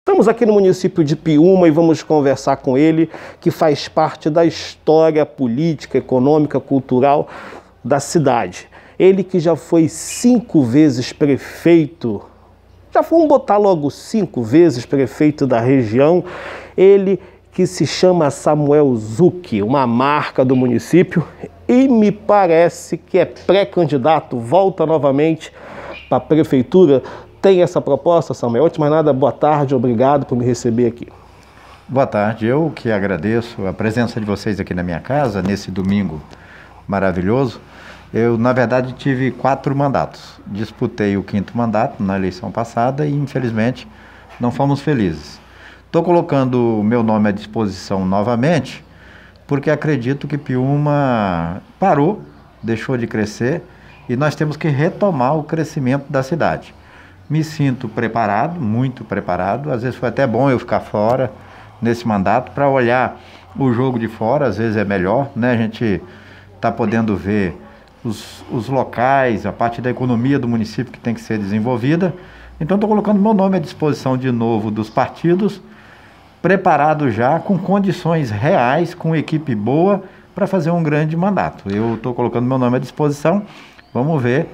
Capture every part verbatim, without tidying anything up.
Estamos aqui no município de Piúma e vamos conversar com ele, que faz parte da história política, econômica, cultural da cidade. Ele que já foi cinco vezes prefeito, já vamos botar logo cinco vezes prefeito da região, ele que se chama Samuel Zucchi, uma marca do município, e me parece que é pré-candidato, volta novamente para a prefeitura. Tem essa proposta, Samuel? Antes de mais nada, boa tarde, obrigado por me receber aqui. Boa tarde, eu que agradeço a presença de vocês aqui na minha casa, nesse domingo maravilhoso. Eu, na verdade, tive quatro mandatos. Disputei o quinto mandato na eleição passada e, infelizmente, não fomos felizes. Estou colocando o meu nome à disposição novamente, porque acredito que Piúma parou, deixou de crescer e nós temos que retomar o crescimento da cidade. Me sinto preparado, muito preparado. Às vezes foi até bom eu ficar fora nesse mandato para olhar o jogo de fora, às vezes é melhor, né? A gente está podendo ver os, os locais, a parte da economia do município que tem que ser desenvolvida. Então estou colocando meu nome à disposição de novo dos partidos, preparado já, com condições reais, com equipe boa para fazer um grande mandato. Eu estou colocando meu nome à disposição, vamos ver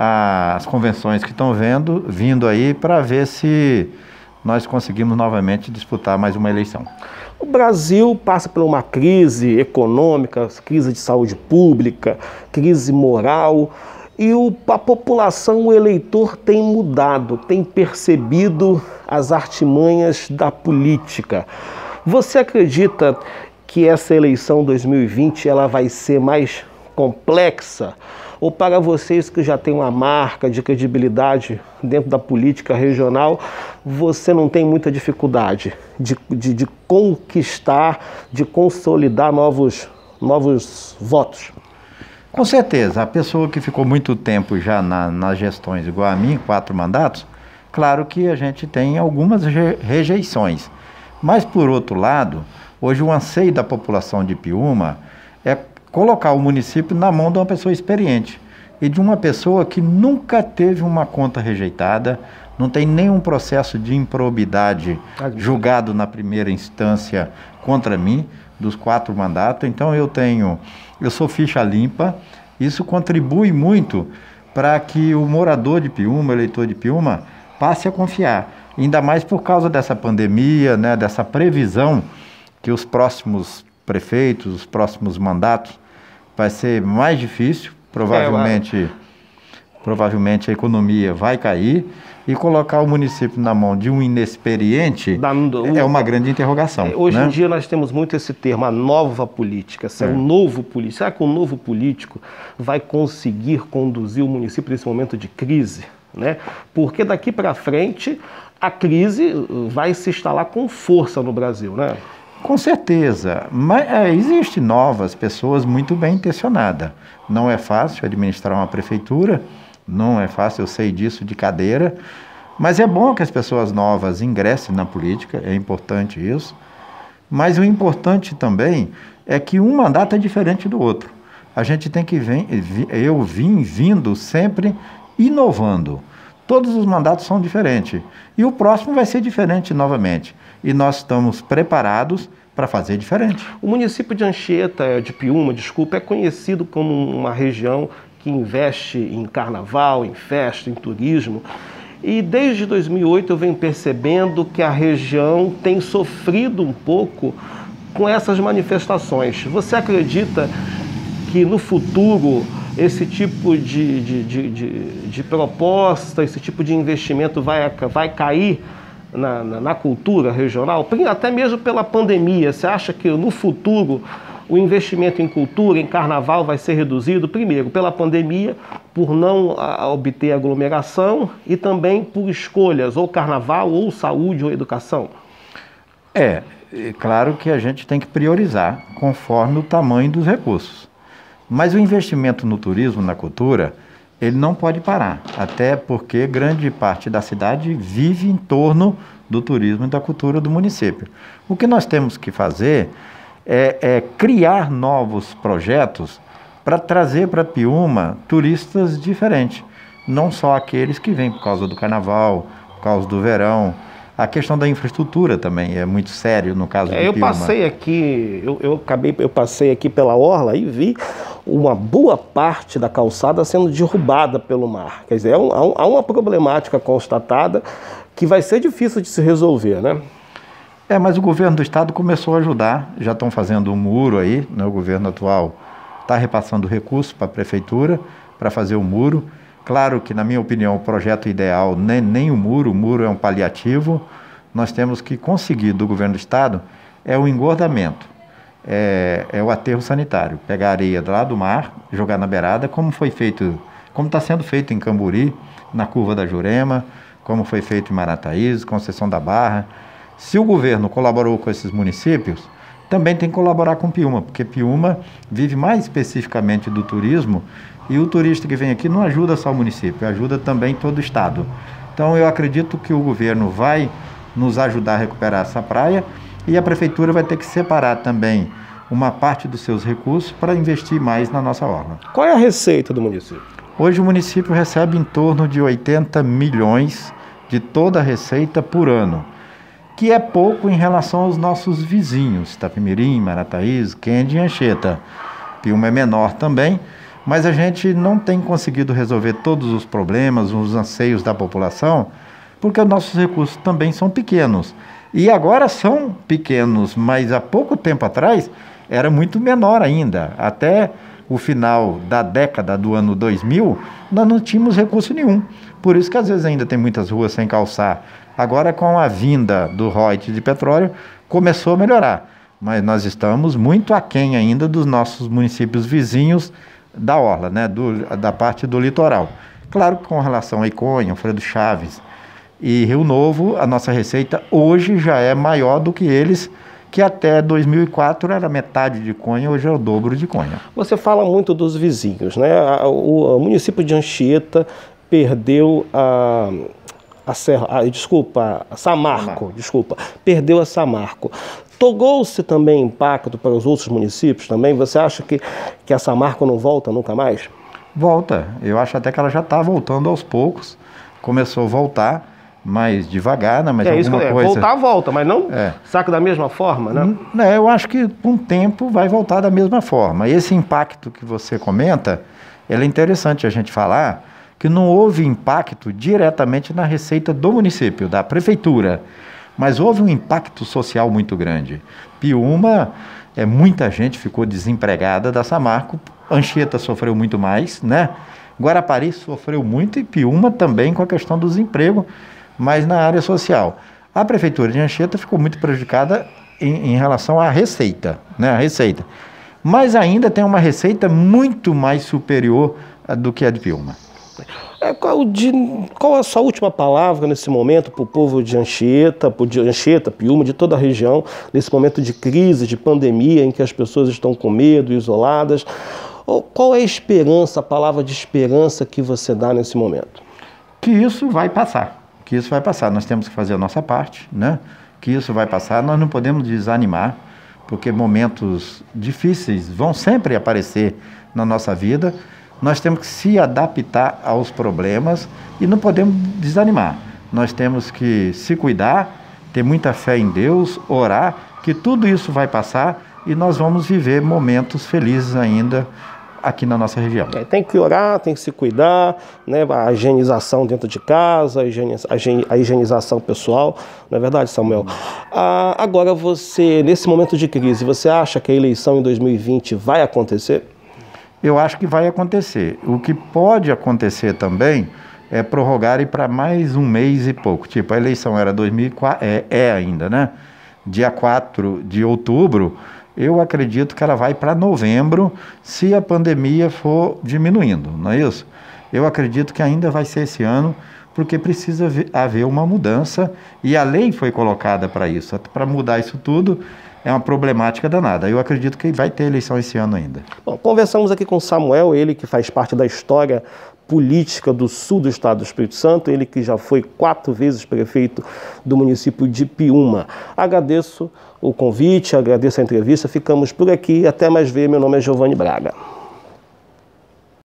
as convenções que estão vendo, vindo aí para ver se nós conseguimos novamente disputar mais uma eleição. O Brasil passa por uma crise econômica, crise de saúde pública, crise moral, e o, a população, o eleitor tem mudado, tem percebido as artimanhas da política. Você acredita que essa eleição dois mil e vinte ela vai ser mais complexa? Ou para vocês que já têm uma marca de credibilidade dentro da política regional, você não tem muita dificuldade de, de, de conquistar, de consolidar novos, novos votos? Com certeza, a pessoa que ficou muito tempo já na, nas gestões, igual a mim, quatro mandatos, claro que a gente tem algumas rejeições. Mas, por outro lado, hoje o anseio da população de Piúma é colocar o município na mão de uma pessoa experiente e de uma pessoa que nunca teve uma conta rejeitada, não tem nenhum processo de improbidade julgado na primeira instância contra mim, dos quatro mandatos. Então eu tenho, eu sou ficha limpa, isso contribui muito para que o morador de Piúma, o eleitor de Piúma, passe a confiar, ainda mais por causa dessa pandemia, né, dessa previsão que os próximos prefeitos, os próximos mandatos, vai ser mais difícil, provavelmente, é, provavelmente a economia vai cair, e colocar o município na mão de um inexperiente Dando, é uma grande interrogação. Hoje né? em dia nós temos muito esse termo, a nova política, é. um novo político. Será que o novo político vai conseguir conduzir o município nesse momento de crise? Né? Porque daqui para frente a crise vai se instalar com força no Brasil, né? Com certeza, mas é, existem novas pessoas muito bem intencionadas. Não é fácil administrar uma prefeitura, não é fácil, eu sei disso de cadeira, mas é bom que as pessoas novas ingressem na política, é importante isso. Mas o importante também é que um mandato é diferente do outro. A gente tem que vir, eu vim vindo sempre inovando. Todos os mandatos são diferentes e o próximo vai ser diferente novamente. E nós estamos preparados para fazer diferente. O município de Anchieta, de Piúma, desculpa, é conhecido como uma região que investe em carnaval, em festa, em turismo. E desde dois mil e oito eu venho percebendo que a região tem sofrido um pouco com essas manifestações. Você acredita que no futuro esse tipo de, de, de, de, de proposta, esse tipo de investimento vai, vai cair na, na, na cultura regional? Até mesmo pela pandemia, você acha que no futuro o investimento em cultura, em carnaval vai ser reduzido? Primeiro, pela pandemia, por não a, obter aglomeração e também por escolhas, ou carnaval, ou saúde, ou educação? É, é claro que a gente tem que priorizar conforme o tamanho dos recursos. Mas o investimento no turismo, na cultura, ele não pode parar, até porque grande parte da cidade vive em torno do turismo e da cultura do município. O que nós temos que fazer é, é criar novos projetos para trazer para Piúma turistas diferentes, não só aqueles que vêm por causa do carnaval, por causa do verão. A questão da infraestrutura também é muito sério no caso é, de eu Piúma. passei aqui, eu, eu acabei, eu passei aqui pela orla e vi uma boa parte da calçada sendo derrubada pelo mar. Quer dizer, há, um, há uma problemática constatada que vai ser difícil de se resolver, né? É, mas o governo do estado começou a ajudar, já estão fazendo um muro aí, né? O governo atual está repassando recursos para a prefeitura para fazer o muro. Claro que, na minha opinião, o projeto ideal nem, nem o muro, o muro é um paliativo. Nós temos que conseguir do governo do estado é o engordamento, é, é o aterro sanitário, pegar areia lá do mar, jogar na beirada, como foi feito, como está sendo feito em Camburi, na curva da Jurema, como foi feito em Marataízes, Conceição da Barra. Se o governo colaborou com esses municípios, também tem que colaborar com Piúma, porque Piúma vive mais especificamente do turismo e o turista que vem aqui não ajuda só o município, ajuda também todo o estado. Então eu acredito que o governo vai nos ajudar a recuperar essa praia e a prefeitura vai ter que separar também uma parte dos seus recursos para investir mais na nossa orla. Qual é a receita do município? Hoje o município recebe em torno de oitenta milhões de toda a receita por ano, que é pouco em relação aos nossos vizinhos, Itapemirim, Marataízes, Quende e Anchieta. Piúma é menor também, mas a gente não tem conseguido resolver todos os problemas, os anseios da população, porque os nossos recursos também são pequenos. E agora são pequenos, mas há pouco tempo atrás era muito menor ainda. Até o final da década do ano dois mil, nós não tínhamos recurso nenhum. Por isso que às vezes ainda tem muitas ruas sem calçar. Agora, com a vinda do royalties de petróleo, começou a melhorar. Mas nós estamos muito aquém ainda dos nossos municípios vizinhos da orla, né? do, da parte do litoral. Claro que com relação a Iconha, Alfredo Chaves e Rio Novo, a nossa receita hoje já é maior do que eles, que até dois mil e quatro era metade de Iconha, hoje é o dobro de Iconha. Você fala muito dos vizinhos, né? O, o município de Anchieta perdeu a... A Serra, ah, desculpa, a Samarco, Samarco, desculpa, perdeu a Samarco. Togou-se também impacto para os outros municípios também? Você acha que, que a Samarco não volta nunca mais? Volta, eu acho até que ela já está voltando aos poucos, começou a voltar, mais devagar, né? Mas é alguma isso que é, coisa... voltar, volta, mas não é. saca da mesma forma, né? É, eu acho que com o tempo vai voltar da mesma forma. Esse impacto que você comenta, ele é interessante a gente falar, que não houve impacto diretamente na receita do município, da prefeitura, mas houve um impacto social muito grande. Piúma, é, muita gente ficou desempregada da Samarco, Anchieta sofreu muito mais, né? Guarapari sofreu muito e Piúma também com a questão do desemprego, mas na área social. A prefeitura de Anchieta ficou muito prejudicada em, em relação à receita, né? A receita. Mas ainda tem uma receita muito mais superior do que a de Piúma. É, qual, de, qual a sua última palavra nesse momento para o povo de Anchieta, de Anchieta, Piúma, de toda a região, nesse momento de crise, de pandemia, em que as pessoas estão com medo, isoladas? Qual é a esperança, a palavra de esperança que você dá nesse momento? Que isso vai passar, que isso vai passar. Nós temos que fazer a nossa parte, né? Que isso vai passar, nós não podemos desanimar, porque momentos difíceis vão sempre aparecer na nossa vida. Nós temos que se adaptar aos problemas e não podemos desanimar. Nós temos que se cuidar, ter muita fé em Deus, orar, que tudo isso vai passar e nós vamos viver momentos felizes ainda aqui na nossa região. É, tem que orar, tem que se cuidar, né? A higienização dentro de casa, a, higieniza, a higienização pessoal, não é verdade, Samuel? Ah, agora você, nesse momento de crise, você acha que a eleição em dois mil e vinte vai acontecer? Eu acho que vai acontecer. O que pode acontecer também é prorrogar para mais um mês e pouco. Tipo, a eleição era dois mil e quatro, é, é ainda, né? Dia quatro de outubro, eu acredito que ela vai para novembro, se a pandemia for diminuindo, não é isso? Eu acredito que ainda vai ser esse ano, porque precisa haver uma mudança, e a lei foi colocada para isso, para mudar isso tudo. É uma problemática danada. Eu acredito que vai ter eleição esse ano ainda. Bom, conversamos aqui com Samuel, ele que faz parte da história política do sul do estado do Espírito Santo, ele que já foi quatro vezes prefeito do município de Piúma. Agradeço o convite, agradeço a entrevista, ficamos por aqui, até mais ver, meu nome é Giovanni Braga.